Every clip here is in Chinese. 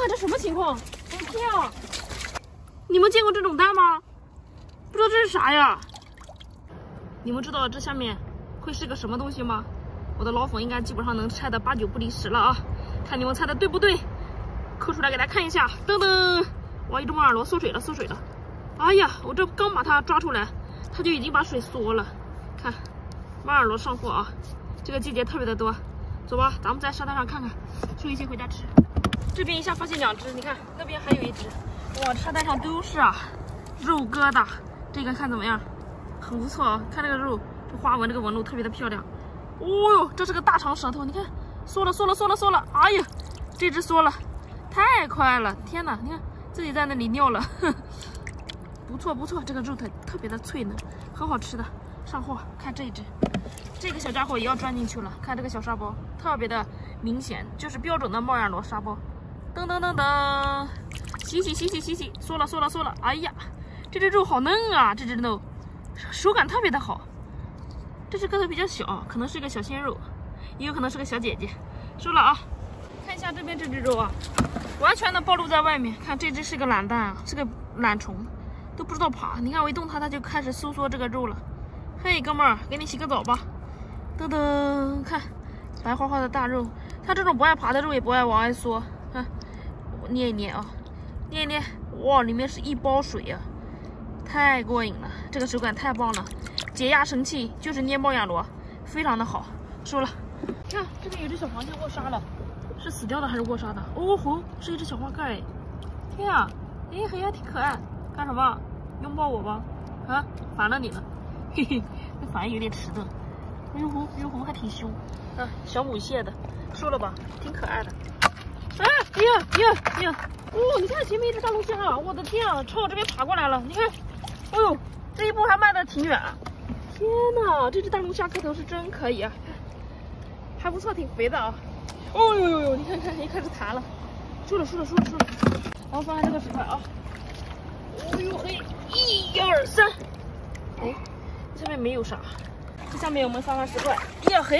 看这什么情况？我的天啊！你们见过这种蛋吗？不知道这是啥呀？你们知道这下面会是个什么东西吗？我的老粉应该基本上能猜得8、9不离10了啊！看你们猜的对不对？抠出来给大家看一下，噔噔，哇，一只猫耳朵缩水了，缩水了！哎呀，我这刚把它抓出来，它就已经把水缩了。看，猫耳朵上货啊！这个季节特别的多。走吧，咱们在沙滩上看看，收一些回家吃。这边一下发现2只，你看那边还有1只。哇，沙滩上都是啊，肉疙瘩。这个看怎么样？很不错啊，看这个肉，这花纹这个纹路特别的漂亮。哦哟，这是个大长舌头，你看，缩了缩了缩了缩了，哎呀，这只缩了，太快了！天哪，你看自己在那里尿了，不错不错，这个肉特别的脆嫩，很好吃的。上货，看这一只，这个小家伙也要钻进去了，看这个小沙包，特别的明显，就是标准的猫眼螺沙包。噔噔噔噔，洗洗洗洗洗洗，缩了缩了缩了，哎呀，这只肉好嫩啊，这只肉手感特别的好。这只个头比较小，可能是一个小鲜肉，也有可能是个小姐姐。收了啊！看一下这边这只肉啊，完全的暴露在外面。看这只是个懒蛋啊，是个懒虫，都不知道爬。你看我一动它，它就开始收缩这个肉了。嘿，哥们儿，给你洗个澡吧。噔噔，看白花花的大肉，它这种不爱爬的肉也不爱往外缩。看，我捏一捏啊，捏一捏，哇，里面是一包水啊，太过瘾了，这个手感太棒了。解压神器就是捏猫眼螺，非常的好。收了。看这边有只小螃蟹卧沙了，是死掉的还是卧沙的？哦吼，是一只小花盖哎！天啊，哎，黑呀，挺可爱。干什么？拥抱我吧？啊，烦了你了，嘿嘿，这反应有点迟钝。哟吼哟吼，还挺凶。啊，小母蟹的，收了吧，挺可爱的。啊，哎呀呀呀！哦，你看前面一只大龙虾啊！我的天啊，朝我这边爬过来了。你看，哎呦，这一步还迈得挺远。天哪，这只大龙虾个头是真可以啊，还不错，挺肥的啊。哦呦呦呦，你看看，一开始弹了，收了收了收了收了。然后翻开这个石块啊，哦呦嘿，1、2、3，哎，这边没有啥，这下面我们翻翻石块，呀嘿，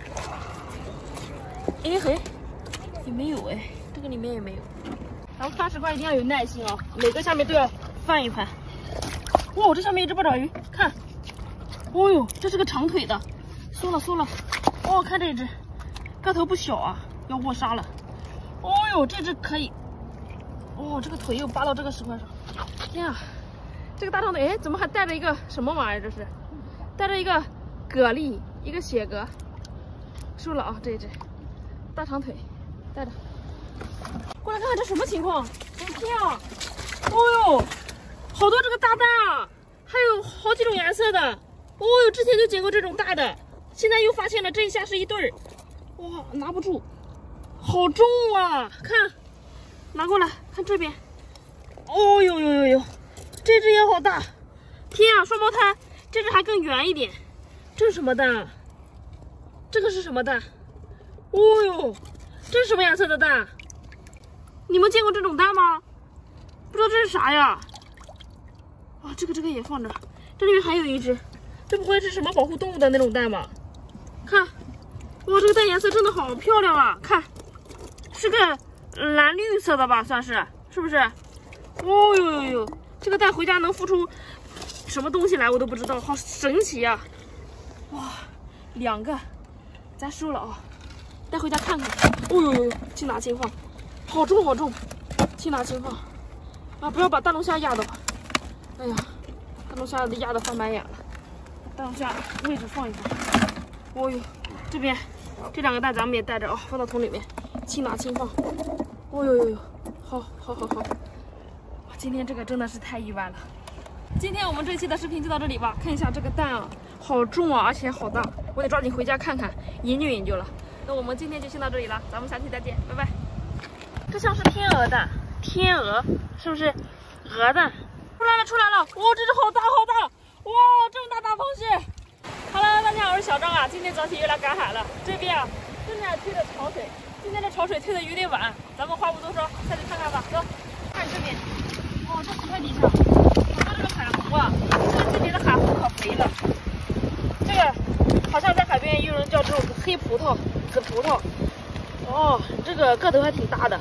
哎嘿，也没有哎，这个里面也没有。然后翻石块一定要有耐心啊，每个下面都要翻一翻。哇，这下面一只八爪鱼，看。哦呦，这是个长腿的，缩了缩了。哦，看这只，个头不小啊，要卧沙了。哦呦，这只可以。哦，这个腿又扒到这个石块上。天啊，这个大长腿，哎，怎么还带着一个什么玩意儿？这是带着一个蛤蜊，一个血蛤。收了啊，这一只大长腿，带着。过来看看这什么情况？我的天啊！哦呦，好多这个大蛋啊，还有好几种颜色的。哦呦，之前就捡过这种大的，现在又发现了，这一下是一对儿，哇，拿不住，好重啊！看，拿过来，看这边，哦呦呦呦呦，这只也好大，天啊，双胞胎，这只还更圆一点，这是什么蛋啊？这个是什么蛋？哦呦，这是什么颜色的蛋？你们见过这种蛋吗？不知道这是啥呀？啊，这个也放着，这里面还有一只。这不会是什么保护动物的那种蛋吧？看，哇，这个蛋颜色真的好漂亮啊！看，是个蓝绿色的吧，算是，是不是？哦呦呦呦，这个蛋回家能孵出什么东西来，我都不知道，好神奇呀！哇，2个，咱收了啊，带回家看看。哦呦呦呦，轻拿轻放，好重好重，轻拿轻放啊！不要把大龙虾压到。哎呀，大龙虾压得翻白眼了。大龙虾位置放一放。哦呦，这边这2个蛋咱们也带着啊，放到桶里面，轻拿轻放。哦呦呦呦，好，今天这个真的是太意外了。今天我们这期的视频就到这里吧。看一下这个蛋啊，好重啊，而且好大，我得抓紧回家看看，研究研究了。那我们今天就先到这里了，咱们下期再见，拜拜。这像是天鹅蛋，天鹅是不是？鹅蛋出来了！哇，这只好大好大！哇，这么大螃蟹！哈喽，大家好，我是小张啊。今天早起又来赶海了，这边啊正在推着潮水，今天这潮水推的有点晚，咱们话不多说，下去看看吧。走，看这边，哦，这石块底下，看这个海湖啊，这个季节的海湖可肥了。这个好像在海边有人叫这种黑葡萄、紫葡萄。哦，这个个头还挺大的，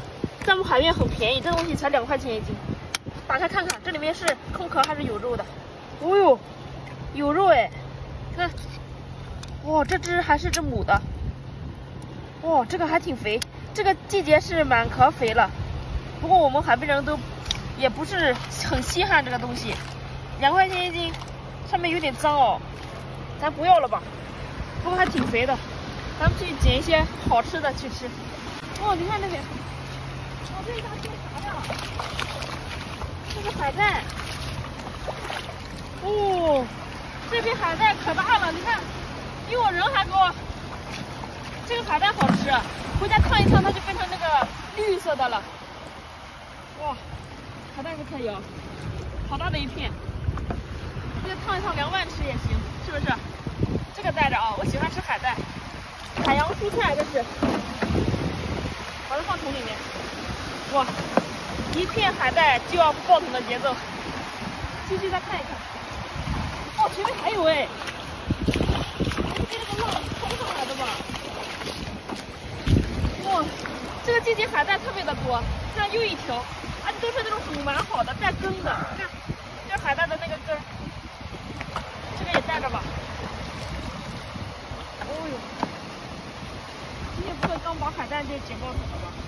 在我们海边很便宜，这东西才2块钱一斤。打开看看，这里面是空壳还是有肉的？哦呦，有肉哎！看，哇，这只还是只母的。哇，这个还挺肥，这个季节是满壳肥了。不过我们海边人都也不是很稀罕这个东西，2块钱一斤，上面有点脏哦，咱不要了吧。不过还挺肥的，咱们去捡一些好吃的去吃。哦，你看那边，哦，这一大片啥呀？这是海带。哦，这片海带可大了，你看，比我人还高。这个海带好吃，回家烫一烫，它就变成那个绿色的了。哇，海带可以哦，好大的一片，这个烫一烫凉拌吃也行，是不是？这个带着啊，我喜欢吃海带，海洋蔬菜这是，把它放桶里面。哇，一片海带就要爆桶的节奏，继续再看一看。哦，前面还有哎，被这个浪冲上来的吧？哇，这个季节海带特别的多，看又一条，而且都是那种煮蛮好的，带根的。看，这海带的那个根，这个也带着吧。哦呦，今天不会刚把海带就捡爆桶了吧？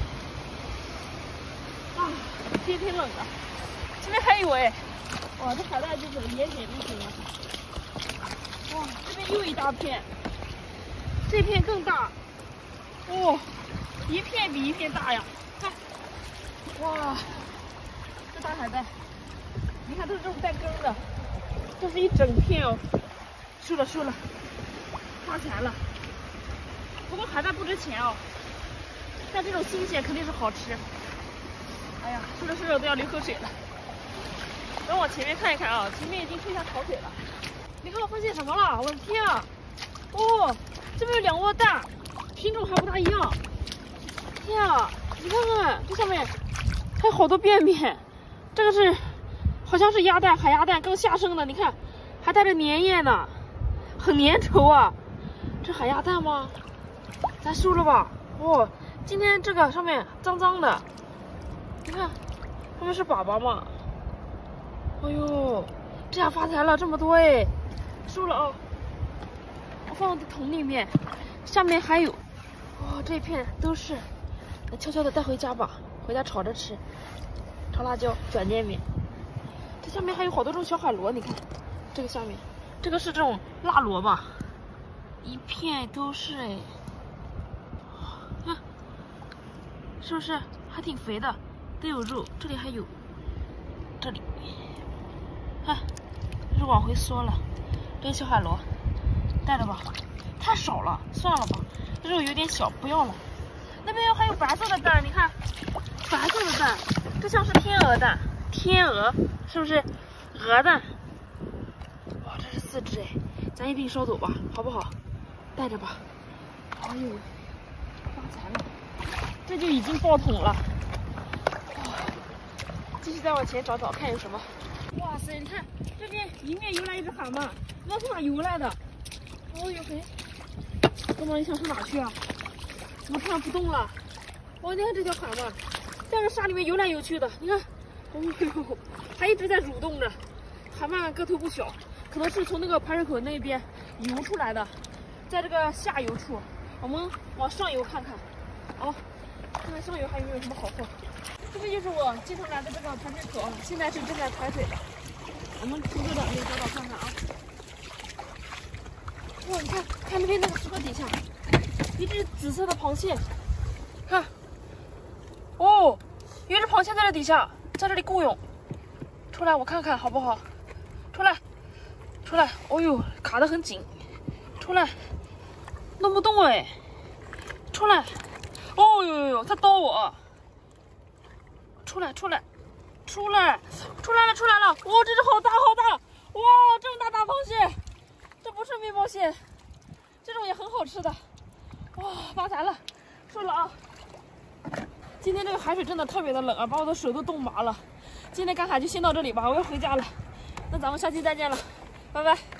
啊，天挺冷的。这边还有哎，哇，这海带就是也捡一瓶了。哇，这边又一大片，这片更大。哦，一片比一片大呀！看，哇，这大海带，你看都是这种带根的，这是一整片哦。收了，发财了。不过海带不值钱哦，但这种新鲜肯定是好吃。哎呀，说着都要流口水了。咱往前面看一看啊，前面已经退下潮水了。你看我发现什么了？我的天啊！哦，这边有2窝蛋，品种还不大一样。天啊，你看看这上面还有好多便便，这个是好像是鸭蛋，海鸭蛋刚下生的，你看还带着粘液呢，很粘稠啊。这海鸭蛋吗？咱收了吧。哦，今天这个上面脏脏的，你看他们是粑粑吗？哎呦，这样发财了，这么多哎！收了啊，我放到桶里面，下面还有，哇，这一片都是，悄悄的带回家吧，回家炒着吃，炒辣椒，卷煎饼。这下面还有好多种小海螺，你看，这个下面，这个是这种辣螺吧，一片都是哎，看，是不是还挺肥的，都有肉，这里还有，这里，看，这是往回缩了。这个小海螺带着吧，太少了，算了吧，肉有点小，不要了。那边还有白色的蛋，你看，白色的蛋，这像是天鹅蛋，天鹅是不是？鹅蛋，哇，这是4只哎，咱一并收走吧，好不好？带着吧。哎呦，发财了，这就已经爆桶了。哇，继续再往前找找，看有什么。哇塞，你看这边迎面游来一只蛤蟆，不知道从哪游来的。哦呦嘿，哥们，你想上哪去啊？怎么突然不动了？哇，你看这条蛤蟆，在这沙里面游来游去的，你看，哦呦，还一直在蠕动着。蛤蟆个头不小，可能是从那个排水口那边游出来的，在这个下游处，我们往上游看看。哦，看看上游还有没有什么好货。这边就是我经常来的这个排水口，现在是正在排水的。我们出去的可以找找看看啊。哇，你看，看那边那个石头底下，一只紫色的螃蟹，看，哦，有一只螃蟹在这底下，在这里雇佣。出来，我看看好不好？出来，出来！哦呦，卡得很紧，出来，弄不动哎！出来！哦呦呦呦，它叨我！出来，出来，出来，出来了，出来了！哇，这只好大好大！哇，这么大螃蟹，这不是面包蟹，这种也很好吃的。哇，发财了！收了啊！今天这个海水真的特别的冷啊，把我的手都冻麻了。今天赶海就先到这里吧，我要回家了。那咱们下期再见了，拜拜。